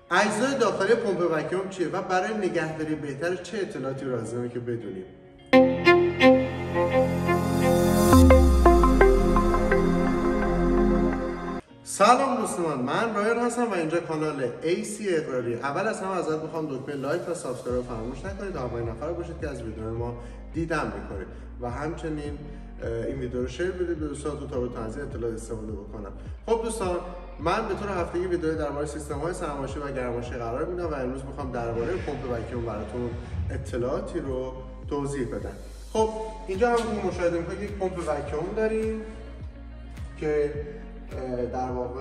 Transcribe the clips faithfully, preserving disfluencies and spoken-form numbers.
اجزای داخلی پمپ وکیوم چیه و برای نگهداری بهتر چه اطلاعاتی لازمه که بدونیم. سلام دوستان، من رایان هستم و اینجا کانال ای سی اقراری. اول از همه ازت میخوام دکمه لایک و سابسکرایب فراموش نکنید تا اولین نفر باشید که از ویدیو ما دیدن میکنید و همچنین این ویدیو رو شیر بدید به دوستانتون تا بتونن از این اطلاعات استفاده بکنن. خب دوستان، من به طور هفتگی ویدیو درباره سیستم‌های سرمایه‌گذاری و گرمایشی قرار میدم و امروز میخوام درباره پمپ وکیوم براتون اطلاعاتی رو توضیح بدم. خب اینجا همونطور که مشاهده میکنید یک پمپ وکیوم داریم که در واقع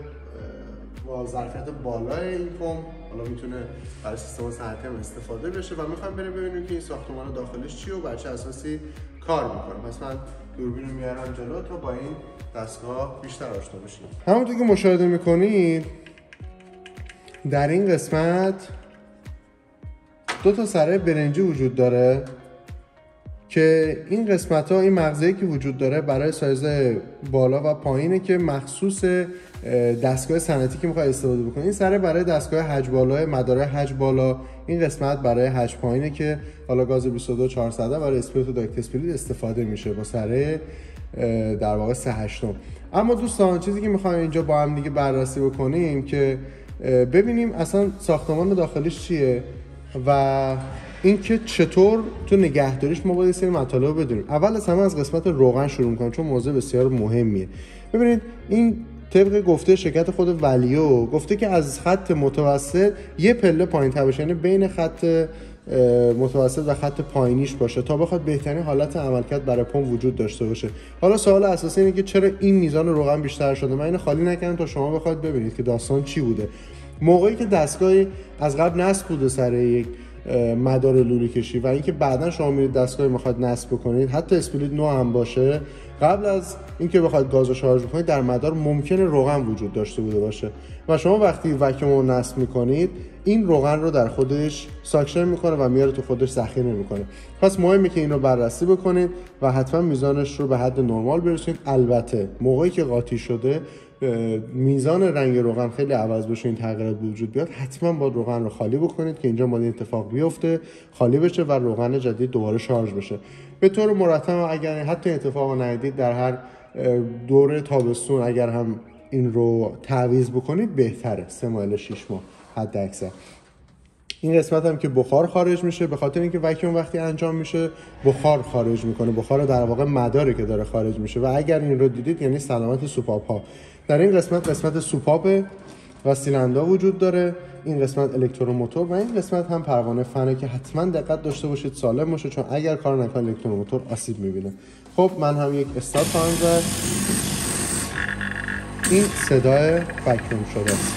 با ظرفیت بالای این پمپ حالا میتونه برای سیستم صنعتی هم استفاده بشه و میخوایم بریم ببینیم که این ساختمان داخلش چیه و بر چه اساسی کار میکنه. پس من دوربین رو میارم جلو تا با این دستگاه بیشتر آشنا بشیم. همونطور که مشاهده میکنید در این قسمت دو تا سره برنجی وجود داره که این قسمت ها، این مغزی که وجود داره برای سایز بالا و پایینه که مخصوص دستگاه صنعتی که میخوای استفاده بکنی. این سره برای دستگاه حج بالا، مداره حج بالا، این قسمت برای حج پایینه که حالا گاز بیست و دو چهارصد برای اسپریت و دایرکت اسپریت استفاده میشه با سره در واقع سه هشتم. اما دوستان چیزی که میخوایم اینجا با هم دیگه بررسی بکنیم که ببینیم اصلا ساختمان داخلیش چیه و اینکه چطور تو نگهداریش ما باید یه سری مطالب بدونیم. اول از همه از قسمت روغن شروع می‌کنم چون موضوع بسیار مهمیه. ببینید این طبق گفته شرکت خود ولیو گفته که از خط متوسط یه پله پایین‌تر باشه، یعنی بین خط متوسط و خط پایینیش باشه تا بخواد بهترین حالت عملکرد برای پمپ وجود داشته باشه. حالا سوال اساسی اینه که چرا این میزان روغن بیشتر شده؟ من اینو خالی نکردم تا شما بخواید ببینید که داستان چی بوده. موقعی که دستگاهی از قبل نصب بوده سر یک مدار لوله کشی و اینکه بعداً شما میرید دستگاهی میخواد نصب بکنید، حتی اسپریت نو هم باشه، قبل از اینکه بخواید گاز رو شارژ بکنید در مدار ممکنه روغن وجود داشته بوده باشه و شما وقتی وکیوم رو نصب میکنید این روغن رو در خودش ساکشن میکنه و میاره تو خودش ذخیره میکنه. پس مهمه که این رو بررسی بکنید و حتما میزانش رو به حد نرمال برسونید. البته موقعی که قاطی شده میزان رنگ روغن خیلی عوض بشه، این تغییرات به وجود بیاد، حتما باید روغن رو خالی بکنید که اینجا باید اتفاق بیفته، خالی بشه و روغن جدید دوباره شارژ بشه. به طور مرتب اگر حتی اتفاق ندید در هر دوره تابستون اگر هم این رو تعویض بکنید بهتره، سه ماه الی شش ماه حد اکثر. این قسمت هم که بخار خارج میشه به خاطر اینکه وکیوم وقتی انجام میشه بخار خارج میکنه، بخار در واقع مداری که داره خارج میشه و اگر این رو دیدید یعنی سلامت سوپاپ ها. در این قسمت قسمت سوپاپ و سیلندا وجود داره، این قسمت الکتروموتور و این قسمت هم پروانه فنه که حتما دقت داشته باشید سالم باشه چون اگر کار نکنه الکتروموتور آسیب میبینه. خب من هم یک استارت خواهم زد، این صدای وکیوم شده است.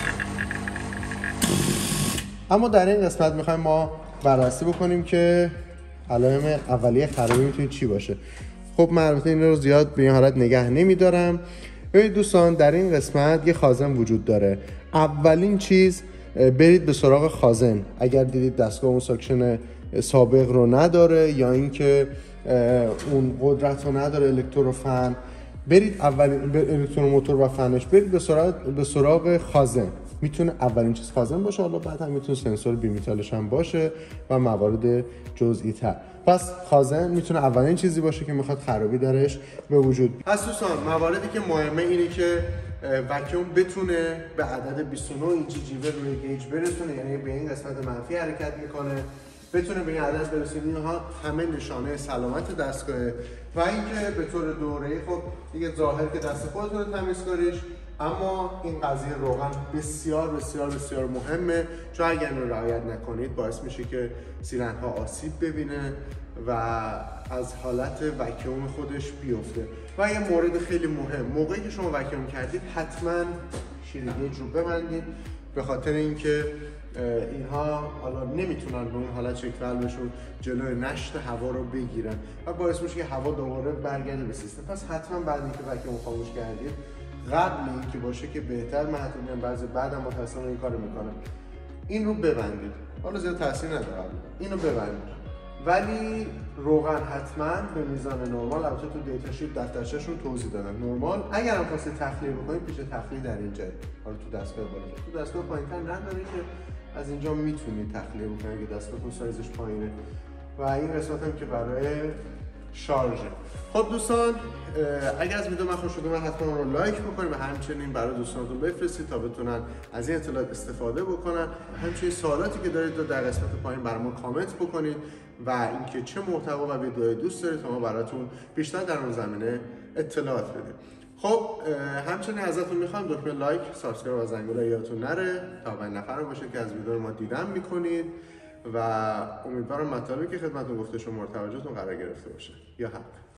اما در این قسمت میخوایم ما بررسی بکنیم که علائم اولیه خرابی میتونه چی باشه. خب من البته این رو زیاد به این حالت نگه نمیدارم. ببینید دوستان در این قسمت یه خازن وجود داره. اولین چیز برید به سراغ خازن. اگر دیدید دستگاه اون ساکشن سابق رو نداره یا اینکه اون قدرت رو نداره الکتروفن، برید اولین الکتروموتور و فنش برید به سراغ به سراغ خازن. میتونه اولین چیز خازن باشه، حالا بعد هم میتونه سنسور بیمیتالش هم باشه و موارد جزئی تر. پس خازن میتونه اولین چیزی باشه که میخواد خرابی درش به وجود بیاد. پس دوستان مواردی که مهمه اینه که وکیوم بتونه به عدد بیست و نه اینچی جیوه روی گیج برسونه، یعنی به این قسمت منفی حرکت میکنه، بتونه به این عدد برسونه. اینها همه نشانه سلامت دستگاهه و اینکه به طور دوره‌ای خب دیگه ظاهر که دست خودتونه تمیزکاریش، اما این قضیه روغن بسیار بسیار بسیار مهمه چون اگر اینو رعایت نکنید باعث میشه که سیلندرها آسیب ببینه و از حالت وکیوم خودش بیفته. و یه مورد خیلی مهم، موقعی که شما وکیوم کردید حتما شیره گیج رو ببندید به خاطر اینکه اینها حالا نمیتونن به اون حالت شکل بشون جلوی نشت هوا رو بگیرن و باعث میشه که هوا دوباره برگرده به سیستم. پس حتما بعد اینکه وکیوم خاموش کردید قبل اینکه باشه که بهتر، من حتی میگم بعضی بعدم متأسفانه این کارو میکنه، این رو ببندید. حالا زیاد تاثیر نداره، این رو ببندید ولی روغن حتما به میزان نرمال، البته تو دیتا شیت دفترچه‌شون توضیح دادن نرمال. اگر هم خواستید تخلیه بکنید پیش تخلیه در اینجا، حالا تو دستگاه بالا، تو دستگاه پایین‌تر نداره که از اینجا میتونید تخلیه بکنید اگه دستگاهتون سایزش پایینه. و این قسمت هم که برای شارژه. خب دوستان اگر از ویدیو من خوش اومد حتما اون رو لایک بکنید و همچنین برای دوستانتون بفرستید تا بتونن از این اطلاعات استفاده بکنن. همچنین سوالاتی که دارید رو در قسمت پایین برامون کامنت بکنید و اینکه چه محتوا و ویدیوهایی دوست دارید تا ما براتون بیشتر در اون زمینه اطلاعات بدیم. خب همچنین ازتون میخوام دکمه لایک، سابسکرایب و زنگوله یادتون نره تا اولین نفر باشه که از ویدیو ما دیدن میکنید و امیدوارم مطالبی که خدمتتون گفته شما مورد توجهتون قرار گرفته باشه. یا حق